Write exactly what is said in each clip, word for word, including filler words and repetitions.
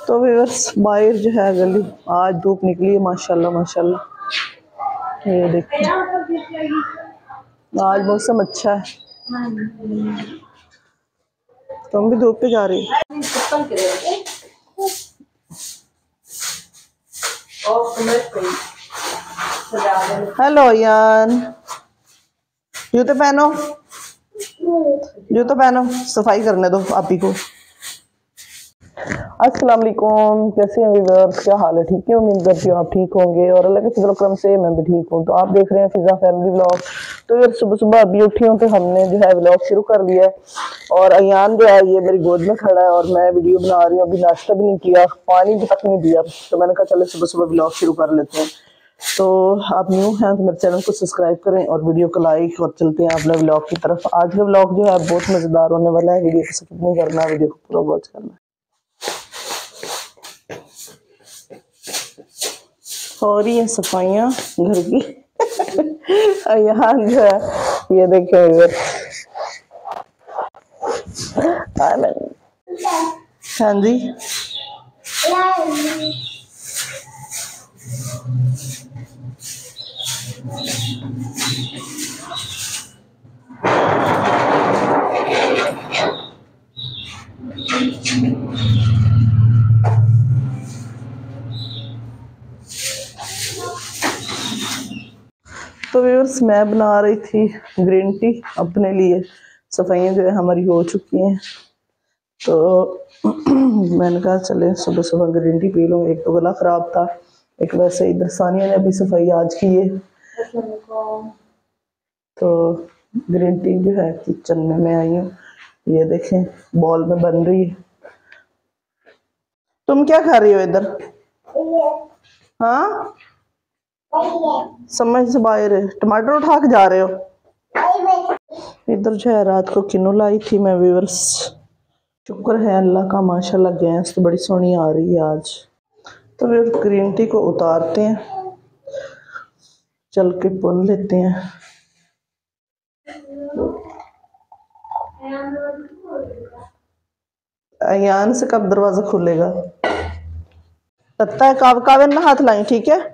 तो व्यूअर्स बाहर जो है गली आज धूप निकली है माशाल्लाह माशाल्लाह। ये देखिए आज मौसम अच्छा है। तुम भी धूप पे जा रही हेलो यान, जूते पहनो जूते पहनो, सफाई करने दो आप ही को। अस्सलाम वालेकुम, कैसे हैं व्यूअर्स, क्या हाल है? ठीक है, उम्मीद करती हूँ आप ठीक होंगे और अल्लाह के फजल करम से मैं भी ठीक हूँ। तो आप देख रहे हैं फिजा फैमिली व्लॉग। तो यार सुबह सुबह अभी उठी हूँ तो हमने जो है व्लॉग शुरू कर दिया है और अयान जो है ये मेरी गोद में खड़ा है और मैं वीडियो बना रही हूँ। अभी नाश्ता भी नहीं किया, पानी भी तक नहीं दिया, तो मैंने कहा चलो सुबह सुबह व्लॉग शुरू कर लेते हैं। तो आप न्यू हैं तो मेरे चैनल को सब्सक्राइब करें और वीडियो को लाइक, और चलते हैं अपने व्लॉग की तरफ। आज का व्लॉग जो है बहुत मज़ेदार होने वाला है, वीडियो को स्किप नहीं करना, वीडियो को पूरा वॉच करना। हो रही है सफाइयाँ घर की यहाँ जो है ये देखिए हाँ जी तो व्यूअर्स मैं बना रही थी ग्रीन टी अपने लिए। सफाइयाँ जो है हमारी हो चुकी हैं, तो मैंने कहा चले सुबह सुबह ग्रीन टी पी लूँ। एक तो गला ख़राब था, एक वैसे इधर सानिया ने अभी सफाई आज की है, तो ग्रीन टी जो है किचन में मैं आई हूँ। ये देखें बॉल में बन रही है। तुम क्या खा रही हो इधर? हाँ समझ से बाहर है, टमाटर उठा के जा रहे हो? इधर जो है रात को किन्नू लाई थी मैं व्यूअर्स, शुक्र है अल्लाह का माशाल्लाह, गैस तो बड़ी सोहनी आ रही है आज। तो फिर ग्रीन टी को उतारते हैं, चल के पुन लेते हैं। अयान से कब दरवाजा खुलेगा? लगता है काव कावे ना हाथ लाई, ठीक है।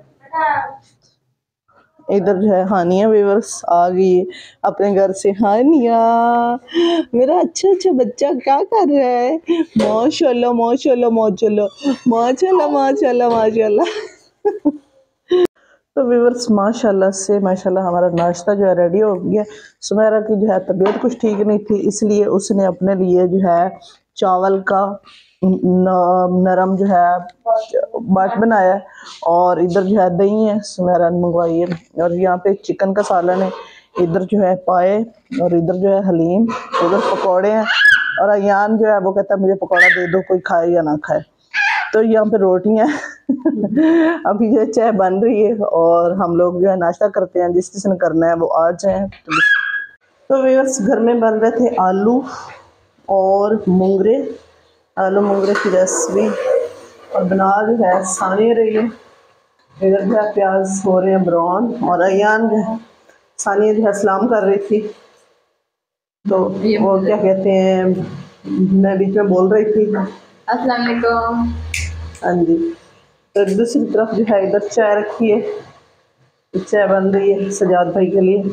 इधर जो है हानिया व्यूअर्स आ गई अपने घर से। हानिया मेरा अच्छा अच्छा बच्चा क्या कर रहा है? माशाल्लाह माशाल्लाह माशाल्लाह माशाल्लाह माशाल्लाह माशाल्लाह। तो व्यूअर्स माशाल्लाह से माशाल्लाह हमारा नाश्ता जो है रेडी हो गया। सुमेरा की जो है तबीयत कुछ ठीक नहीं थी, इसलिए उसने अपने लिए जो है चावल का नरम जो है बाट बनाया है और इधर जो है दही है सुमेरा ने मंगवाई है, और यहाँ पे चिकन का सालन है। इधर जो है पाए और इधर जो है हलीम, उधर पकौड़े हैं और अयान जो है वो कहता है मुझे पकौड़ा दे दो, कोई खाए या ना खाए। तो यहाँ पे रोटियाँ अभी जो चाय बन रही है और हम लोग जो है नाश्ता करते हैं, जिस जिसने करना है वो आ जाए। तो व्यूअर्स घर में बन रहे थे आलू और मूंगरे, आलू मूंगरे की रेसिपी, और बना जो है सानिया रही है। इधर जो है प्याज हो रहे हैं ब्राउन और अयान जो है सानिया जो है सलाम कर रही थी, तो वो क्या कहते हैं मैं बीच में बोल रही थी अस्सलाम वालेकुम। हाँ जी, तो दूसरी तरफ जो है इधर चाय रखी है, चाय बन रही है सजाद भाई के लिए।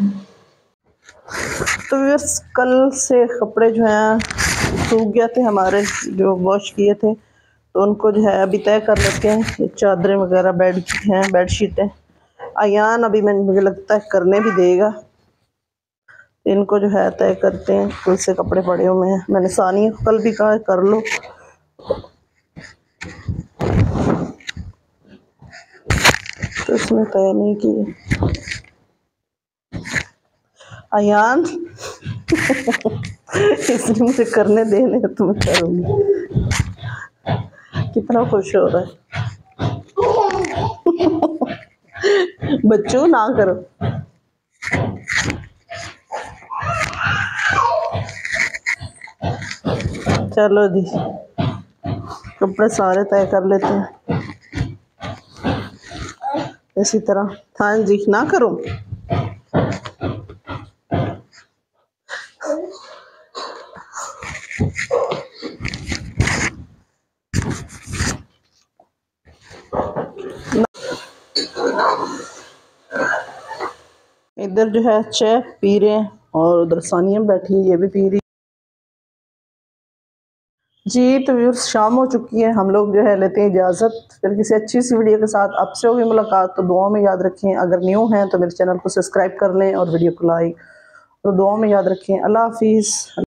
तो व्यूअर्स कल से कपड़े जो हैं सूख गए थे हमारे, जो वॉश किए थे, तो उनको जो है अभी तय कर लेते हैं। चादरें वगैरह बेड की हैं, बेड शीटें अयान अभी मैं मुझे लगता है करने भी देगा। इनको जो है तय करते हैं, कल से कपड़े पड़े हुए हैं। मैंने सानिया को कल भी कहा कर लो, तो इसने तय नहीं किए। अयान इसने मुझे करने देने तो मैं करूँगी। कितना खुश हो रहा है बच्चों, ना करो। चलो जी कपड़े सारे तय कर लेते हैं इसी तरह। हाँ जी ना करो। इधर जो है चाय पी रहे हैं और उधर सानिया बैठी है, ये भी पी रही जी। तो व्यूअर्स शाम हो चुकी है, हम लोग जो है लेते हैं इजाज़त। फिर किसी अच्छी सी वीडियो के साथ आपसे होगी मुलाकात। तो दुआ में याद रखें, अगर न्यू हैं तो मेरे चैनल को सब्सक्राइब कर लें और वीडियो को लाइक और दुआ में याद रखें। अल्लाह हाफिज़।